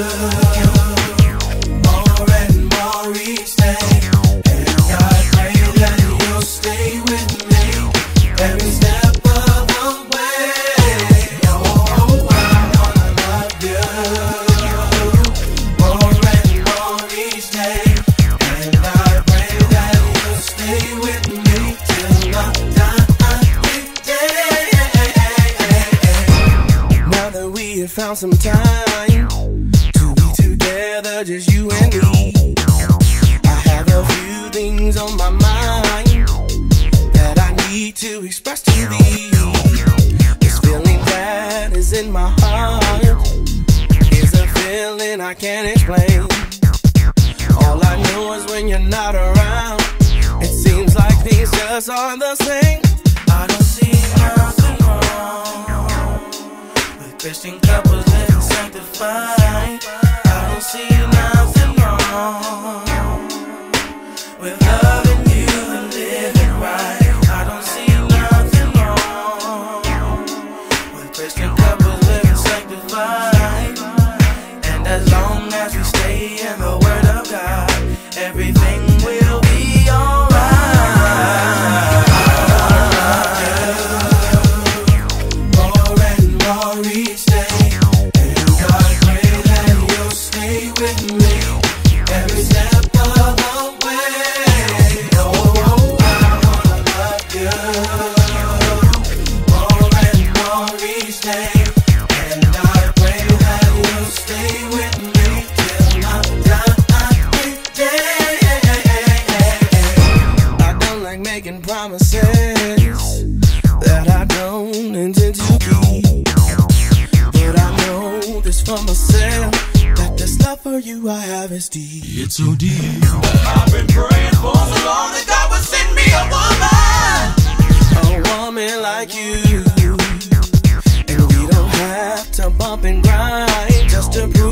more and more each day, and I pray that you'll stay with me every step of the way. Oh, I wanna love you more and more each day, and I pray that you'll stay with me till my dying day. Now that we have found some time to be together, just you and me, I have a few things on my mind that I need to express to thee. This feeling that is in my heart is a feeling I can't explain. All I know is when you're not around, it seems like things just aren't the same. I don't see nothing wrong with Christian couples living sanctified. I don't see nothing wrong with loving you and living right. I don't see nothing wrong with Christian couples living sanctified. And as long as we stay in the Word of God, everything will be alright. More and more each day, and God pray that you'll stay with me every step of the way. Oh, I wanna love you more and more each day, and I pray that you'll stay with me till my dying day. I don't like making promises that I don't intend to keep, but I know this for myself, that this love for you I have is deep. It's so deep. I've been praying for so long that God would send me a woman like you, and we don't have to bump and grind just to prove